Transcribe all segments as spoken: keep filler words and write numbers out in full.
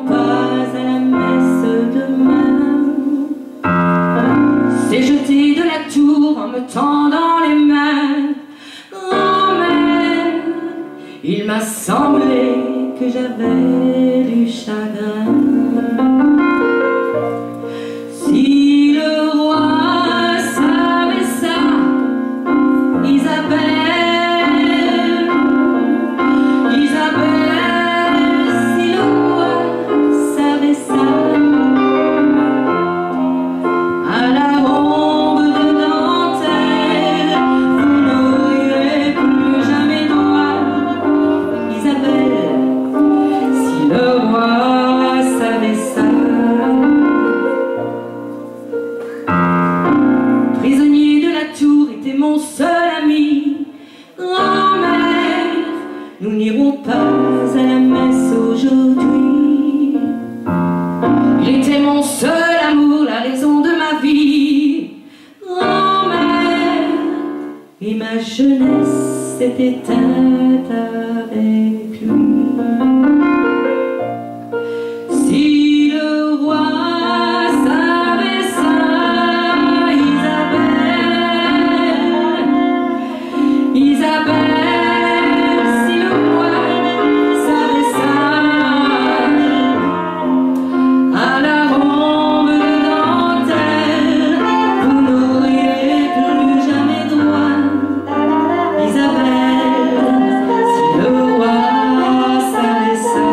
pas à la messe demain. C'est jeté de la tour en me tendant les mains. Grand-mère, il m'a semblé que j'avais du chagrin. Si le roi savait ça, Isabelle, Isabelle, si le roi savait ça, à la robe de dentelle, vous n'auriez plus jamais droit. Isabelle, si le roi savait ça. Prisonnier de la tour était mon seul ami. Grand-mère, nous n'irons pas à la messe aujourd'hui. Il était mon seul amour, la raison de ma vie. Grand-mère, et ma jeunesse s'est éteinte avec lui. Si le roi savait ça, Isabelle, Isabelle, si le roi savait ça, à la robe de dentelle, vous n'auriez plus jamais droit. Isabelle, si le roi savait ça.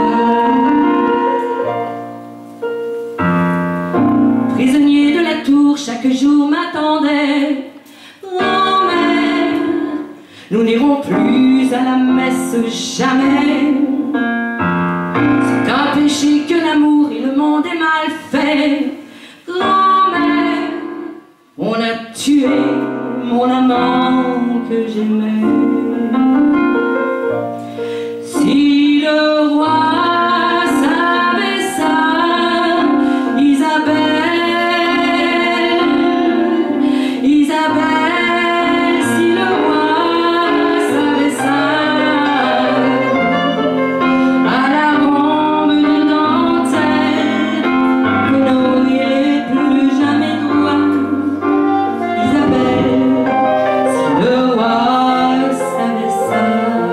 Prisonnier de la tour, chaque jour m'attendait. Grand-mère, nous n'irons plus à la messe jamais. C'est un péché que l'amour et le monde est mal fait. Grand-mère, on a tué mon amant que j'aimais. Si le roi savait ça, Isabelle, Isabelle, si le roi savait ça, à la robe de dentelle, vous n'auriez plus jamais droit. Isabelle, si le roi savait ça.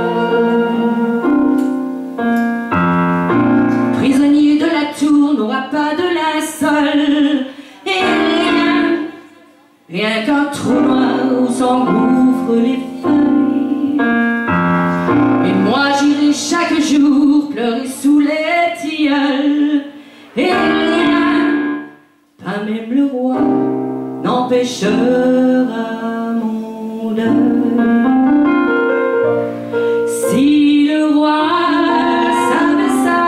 Prisonnier de la tour n'aura pas de linceul et rien, rien qu'un trou noir où s'engouffrent les feuilles. Et moi j'irai chaque jour pleurer sous les tilleuls et rien, pas même le roi, n'empêchera mon deuil. Si le roi savait ça,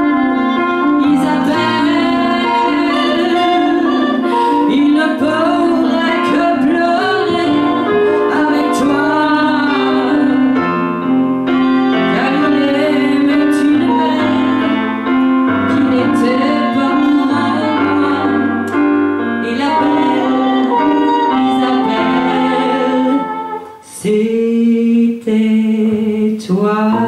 Isabelle, il ne pourrait que pleurer avec toi, car il aimait une belle qui n'était pas pour moi, et la belle Isabelle, c'était toi.